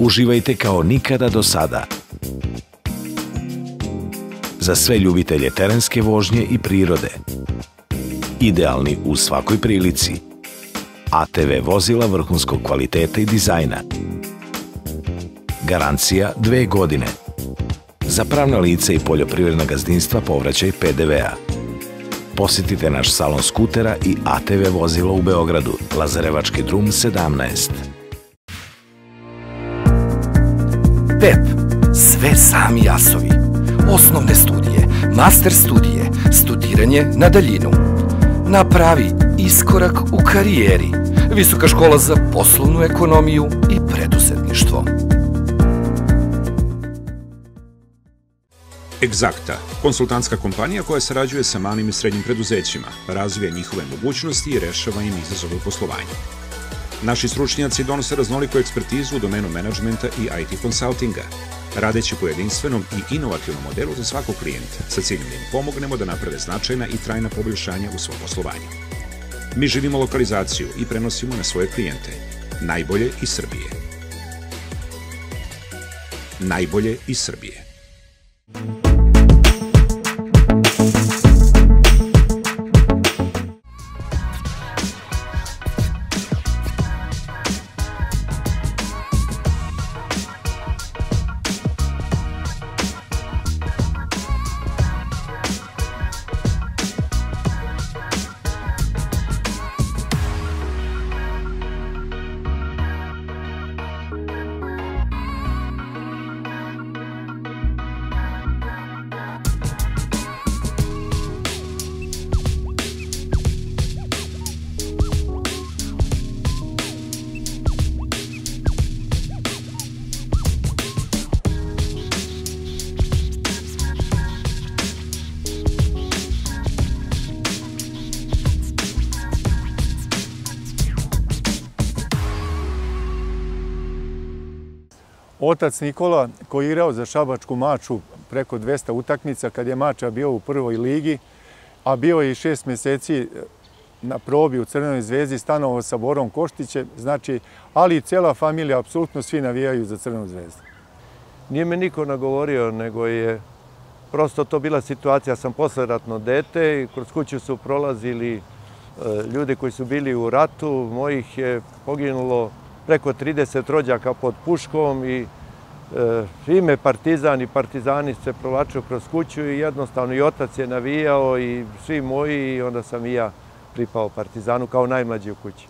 uživajte kao nikada do sada. Za sve ljubitelje terenske vožnje i prirode. Idealni u svakoj prilici. ATV vozila vrhunskog kvaliteta i dizajna. Garancija 2 godine. Za pravna lica i poljoprivredna gazdinstva povraćaj PDV-a. Posjetite naš salon skutera i ATV vozila u Beogradu, Lazarevački drum 17. PEP, sve sami asovi. Osnovne studije, master studije, studiranje na daljinu. Napravi iskorak u karijeri. Visoka škola za poslovnu ekonomiju i preduzetništvo. Exakta, konsultantska kompanija koja sarađuje sa malim i srednjim preduzećima, razvija njihove mogućnosti i rešava im izazove u poslovanju. Naši stručnjaci donose raznoliku ekspertizu u domenu menadžmenta i IT konsultinga, radeći po jedinstvenom i inovativnom modelu za svakog klijenta, sa ciljem da im pomognemo da naprave značajna i trajna poboljšanja u svom poslovanju. Mi živimo lokalizaciju i prenosimo na svoje klijente najbolje iz Srbije. Najbolje iz Srbije. Otac Nikola, koji je igrao za šabačku Maču preko 200 utakmica, kad je Mača bio u prvoj ligi, a bio je i 6 mjeseci na probi u Crvenoj zvezdi, stanovao sa Borom Koštićem, znači, ali i cela familija, apsolutno svi navijaju za Crvenu zvezdu. Nije me niko nagovorio, nego je prosto to bila situacija. Ja sam posleratno dete i kroz kuću su prolazili ljudi koji su bili u ratu. Mojih je poginulo preko 30 rođaka pod puškom i ime Partizan i Partizani se provlačio kroz kuću i jednostavno i otac je navijao i svi moji i onda sam i ja pripao Partizanu kao najmlađi u kući.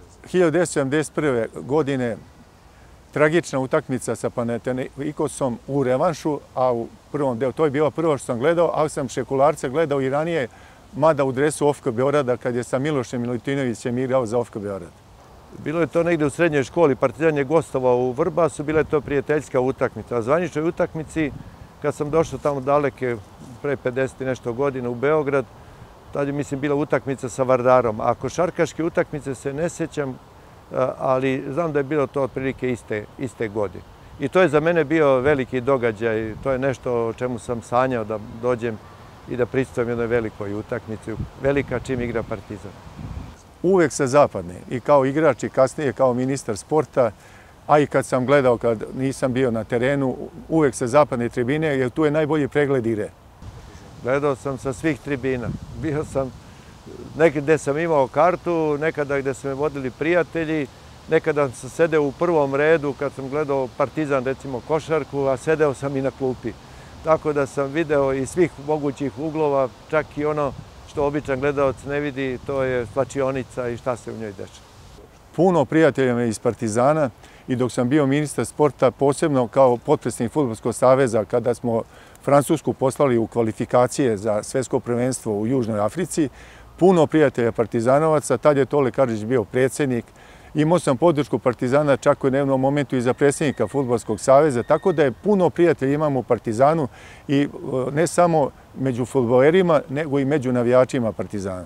1971. godine tragična utakmica sa Panathinaikosom u revanšu, a u prvom delu, to je bila prva što sam gledao, ali sam Šekularca gledao i ranije, mada u dresu OFK Beograda, kad je sa Milošem Milutinovićem igrao za OFK Beograd. Bilo je to negde u srednjoj školi, Partizan je gostovao u Vrbasu, bila je to prijateljska utakmica. A zvaničnoj utakmici, kad sam došao tamo daleke, pre 50 i nešto godina u Beograd, tad je, mislim, bila utakmica sa Vardarom. A košarkaške utakmice se ne sjećam, ali znam da je bilo to otprilike iste godine. I to je za mene bio veliki događaj, to je nešto o čemu sam sanjao da dođem i da pristupujem jednoj velikoj utakmici, velika čim igra Partizan. Uvek sa zapadne, i kao igrač i kasnije kao ministar sporta, a i kad sam gledao, kad nisam bio na terenu, uvek sa zapadne tribine, jer tu je najbolji pregled igre. Gledao sam sa svih tribina. Bio sam nekada gde sam imao kartu, nekada gde su me vodili prijatelji, nekada sam sedeo u prvom redu kad sam gledao Partizan, recimo košarku, a sedeo sam i na klupi. Tako da sam video iz svih mogućih uglova, čak i ono što običan gledalac ne vidi, to je slačionica i šta se u njoj dešava. Puno prijatelja me iz Partizana i dok sam bio ministar sporta, posebno kao potpredsjednik Fudbalskog saveza, kada smo Francusku poslali u kvalifikacije za svetsko prvenstvo u Južnoj Africi, puno prijatelja Partizanovaca, tad je Tole Karadžić bio predsjednik. Imao sam podršku Partizana čak u jednom momentu i za predsjednika Fudbalskog saveza, tako da je puno prijatelja imamo u Partizanu i ne samo među fudbalerima, nego i među navijačima Partizana.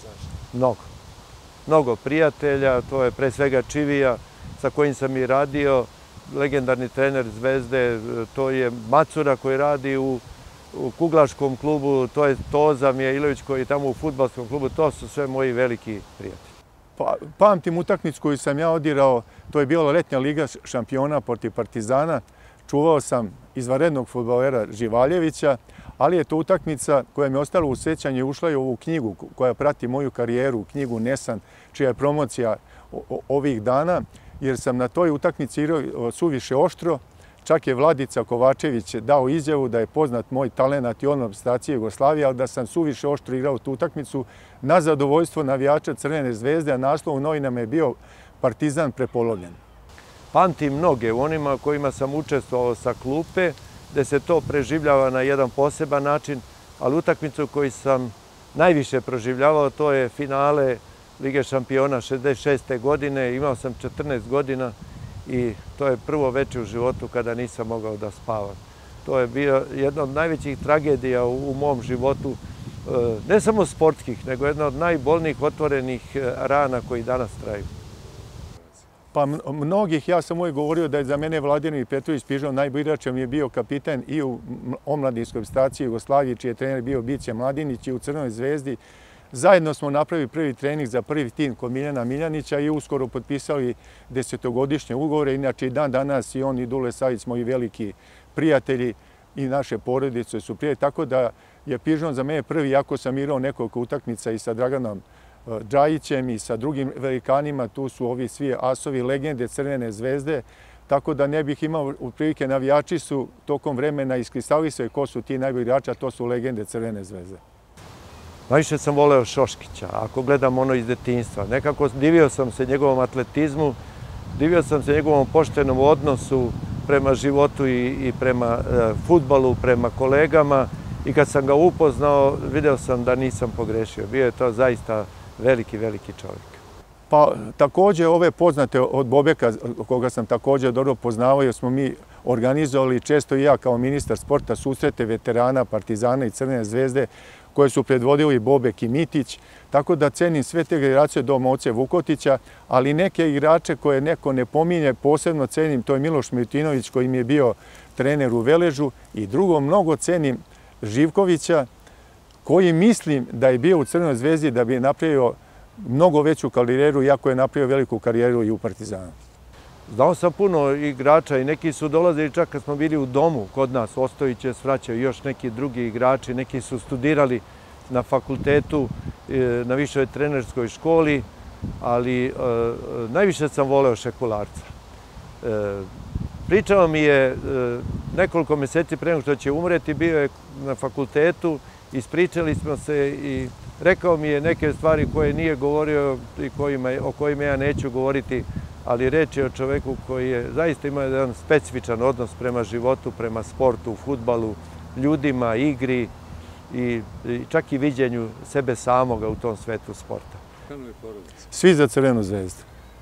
Mnogo prijatelja, to je pre svega Čivija sa kojim sam i radio, legendarni trener Zvezde, to je Macura koji radi u kuglaškom klubu, to je Toza Mijailović koji je tamo u fudbalskom klubu, to su sve moji veliki prijatelji. Pamtim utakmicu koju sam ja odigrao, to je bila letnja liga šampiona protiv Partizana. Čuvao sam izvanrednog fudbalera Živaljevića, ali je to utakmica koja mi je ostala u sećanju i ušla je u ovu knjigu koja prati moju karijeru, knjigu Nesan, čija je promocija ovih dana, jer sam na toj utakmici igrao suviše oštro. Čak je Vladica Kovačević dao izjavu da je poznat moj talenat i odmah reprezentacije Jugoslavije, ali da sam suviše oštro igrao tu utakmicu na zadovoljstvo navijača Crvene zvezde, a naslov u novinama je bio Partizan prepolovljen. Pamtim mnoge u onima kojima sam učestvovao sa klupe, gde se to preživljava na jedan poseban način, ali utakmicu koju sam najviše proživljavao, to je finale Lige šampiona 66. godine. Imao sam 14 godina i to je prvo veče u životu kada nisam mogao da spavam. To je bio jedna od najvećih tragedija u mom životu, ne samo sportskih, nego jedna od najbolnijih otvorenih rana koji danas traju. Pa mnogih, ja sam uvijek govorio da je za mene Vladimir Petrović Pižon najbolji igrač, mi je bio kapiten i u omladinskoj reprezentaciji Jugoslavije, čiji je trener bio Bića Mladinić, i u Crvenoj zvezdi. Zajedno smo napravili prvi trening za prvi tim kod Miljana Miljanića i uskoro potpisali 10-godišnje ugovore. Inače i dan danas i on i Dule Savić, moji veliki prijatelji i naše porodice su prijatelji. Tako da je Pižon za mene prvi, iako sam igrao nekoliko utakmica i sa Draganom Džajićem i sa drugim velikanima, tu su ovi svi asovi, legende Crvene zvezde, tako da ne bih imao prilike, navijači su tokom vremena iskristalisali ko su ti najbolji igrači, a to su legende Crvene zvezde. Najviše sam voleo Šoškića, ako gledam ono iz detinjstva. Nekako divio sam se njegovom atletizmu, divio sam se njegovom poštenom odnosu prema životu i prema fudbalu, prema kolegama. I kad sam ga upoznao, video sam da nisam pogrešio. Bio je to zaista veliki, veliki čovjek. Pa također ove poznate od Bobeka, koga sam također dobro poznavao, jer smo mi organizovali često i ja kao ministar sporta susrete veterana, Partizana i Crvene zvezde, koje su predvodili Bobek i Mitić, tako da cenim sve te generacije do Moce Vukotića, ali neke igrače koje neko ne pominje, posebno cenim, to je Miloš Milutinović koji mi je bio trener u Veležu, i drugo, mnogo cenim Živkovića, koji mislim da je bio u Crvenoj zvezdi da bi napravio mnogo veću karijeru, iako je napravio veliku karijeru i u Partizanu. Znao sam puno igrača i neki su dolazili čak kad smo bili u domu kod nas, Ostojić je svraćao, još neki drugi igrači, neki su studirali na fakultetu, na višoj trenerskoj školi, ali najviše sam voleo Šekularca. Pričao mi je nekoliko meseci pre nego što će umreti, bio je na fakultetu, ispričali smo se i rekao mi je neke stvari koje nije govorio i o kojima ja neću govoriti, ali reč je o čoveku koji je zaista imao jedan specifičan odnos prema životu, prema sportu, fudbalu, ljudima, igri i čak i viđenju sebe samoga u tom svetu sporta. Svi za Crvenu zvezdu.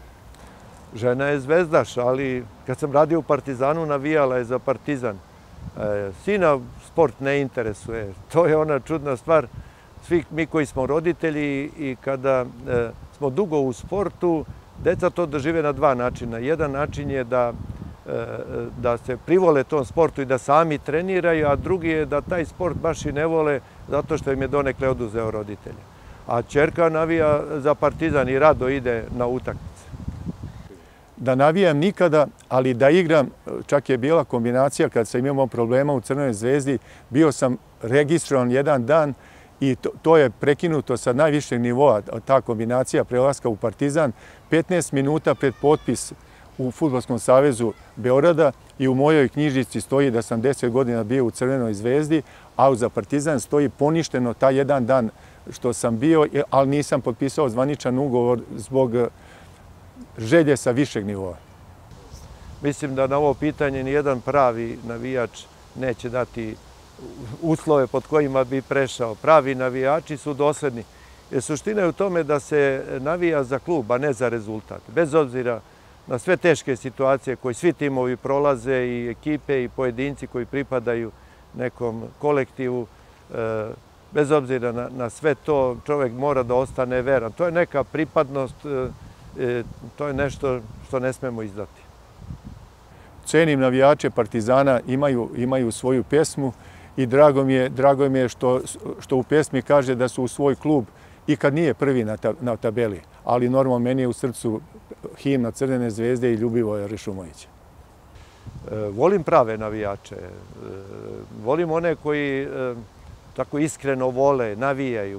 Žena je zvezdaš, ali kad sam radio u Partizanu, navijala je za Partizan. Sina sport ne interesuje. To je ona čudna stvar. Svi mi koji smo roditelji i kada smo dugo u sportu, deca to dožive na dva načina. Jedan način je da se privole tom sportu i da sami treniraju, a drugi je da taj sport baš i ne vole zato što im je donekle oduzeo roditelja. A ćerka navija za Partizan i rado ide na utakmice. Da navijam nikada, ali da igram, čak je bila kombinacija kad sam imao problema u Crvenoj zvezdi, bio sam registrovan jedan dan i to je prekinuto sa najvišeg nivoa, ta kombinacija prelaska u Partizan, 15 minuta pred potpis u Fudbalskom savezu Beograda, i u mojoj knjižici stoji da sam 10 godina bio u Crvenoj zvezdi, a za Partizan stoji poništeno taj jedan dan što sam bio, ali nisam potpisao zvaničan ugovor zbog želje sa višeg nivoa. Mislim da na ovo pitanje nijedan pravi navijač neće dati uslove pod kojima bi prešao. Pravi navijači su dosledni. Jer suština je u tome da se navija za klub, a ne za rezultat. Bez obzira na sve teške situacije koje svi timovi prolaze, i ekipe i pojedinci koji pripadaju nekom kolektivu, bez obzira na sve to, čovjek mora da ostane veran. To je neka pripadnost, to je nešto što ne smemo izdati. Cenim navijače Partizana, imaju svoju pesmu i drago mi je što u pesmi kaže da su u svoj klub i kad nije prvi na tabeli, ali normalno meni je u srcu himna Crvene zvezde i Ljubivoja Rešumovića. Volim prave navijače, volim one koji tako iskreno vole, navijaju,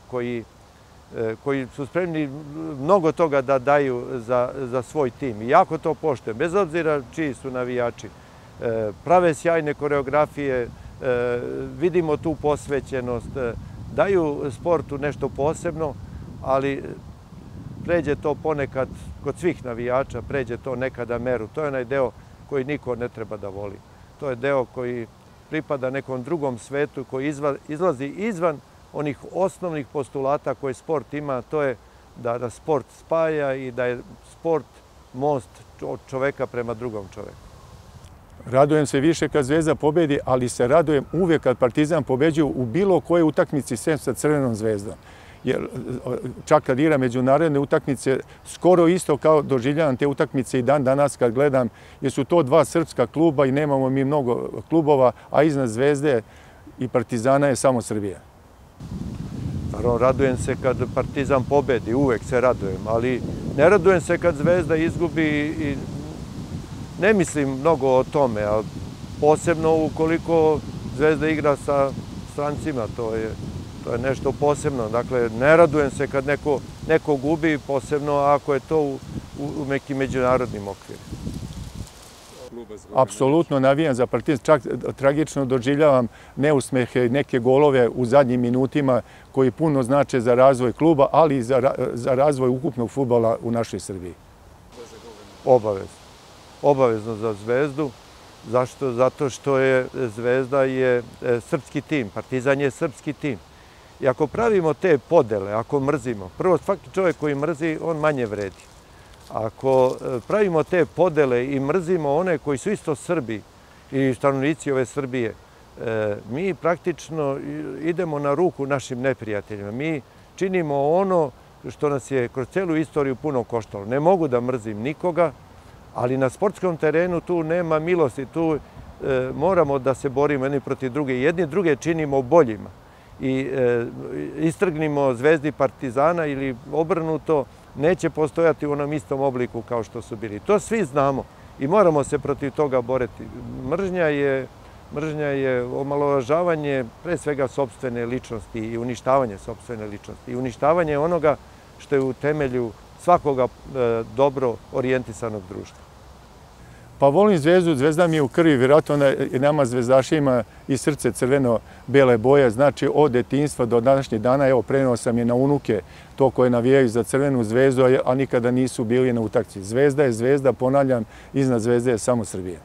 koji su spremni mnogo toga da daju za svoj tim. I jako to poštujem, bez obzira čiji su navijači. Prave sjajne koreografije, vidimo tu posvećenost, daju sportu nešto posebno, ali pređe to ponekad, kod svih navijača, pređe to nekada meru. To je onaj deo koji niko ne treba da voli. To je deo koji pripada nekom drugom svetu, koji izlazi izvan onih osnovnih postulata koje sport ima, to je da sport spaja i da je sport most od čoveka prema drugom čoveku. Radujem se više kad Zvezda pobedi, ali se radujem uvijek kad Partizan pobeđuje u bilo kojoj utakmici sem sa Crvenom zvezdom. Jer čak kad igra međunarodne utakmice, skoro isto kao doživljavam te utakmice i dan danas kad gledam, jer su to dva srpska kluba i nemamo mi mnogo klubova, a iznad Zvezde i Partizana je samo Srbija. Naravno, radujem se kad Partizan pobedi, uvek se radujem, ali ne radujem se kad Zvezda izgubi i ne mislim mnogo o tome, a posebno ukoliko Zvezda igra sa strancima, to je nešto posebno. Dakle, ne radujem se kad neko gubi, posebno ako je to u nekim međunarodnim okvirima. Apsolutno navijam za Partizan, čak tragično doživljavam neusmehe i neke golove u zadnjim minutima koji puno znače za razvoj kluba, ali i za razvoj ukupnog fudbala u našoj Srbiji. Obavezno. Obavezno za Zvezdu. Zašto? Zato što je Zvezda srpski tim, Partizan je srpski tim. I ako pravimo te podele, ako mrzimo, prvo svaki čovjek koji mrzi, on manje vredi. Ako pravimo te podele i mrzimo one koji su isto Srbi i stanovnici ove Srbije, mi praktično idemo na ruku našim neprijateljima. Mi činimo ono što nas je kroz celu istoriju puno koštalo. Ne mogu da mrzim nikoga, ali na sportskom terenu tu nema milosti, tu moramo da se borimo jedni protiv druge. Jedni druge činimo boljima i istrgnimo Zvezdi Partizana ili obrnuto, neće postojati u onom istom obliku kao što su bili. To svi znamo i moramo se protiv toga boriti. Mržnja je omalovažavanje pre svega sopstvene ličnosti i uništavanje sopstvene ličnosti i uništavanje onoga što je u temelju svakoga dobro orijentisanog društva. Pa volim Zvezdu, Zvezda mi je u krvi, vjerojatno i nama zvezdašima i srce crveno-bele boje, znači od detinjstva do današnjeg dana, evo preneo sam je na unuke, to koje navijaju za Crvenu zvezdu, a nikada nisu bili na utakmici. Zvezda je zvezda, ponavljam, iznad Zvezde je samo Srbija.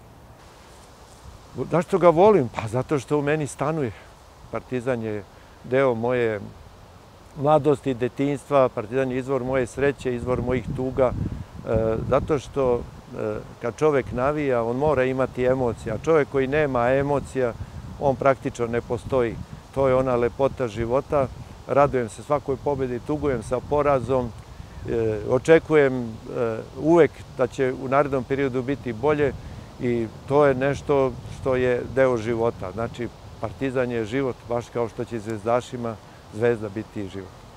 Zašto ga volim? Pa zato što u meni stanuje. Partizan je deo moje mladosti, detinjstva, Partizan je izvor moje sreće, izvor mojih tuga, zato što kad čovjek navija, on mora imati emocija. Čovjek koji nema emocija, on praktično ne postoji. To je ona lepota života. Radujem se svakoj pobjedi, tugujem sa porazom. Očekujem uvek da će u narednom periodu biti bolje i to je nešto što je deo života. Znači, Partizan je život, baš kao što će zvezdašima Zvezda biti život.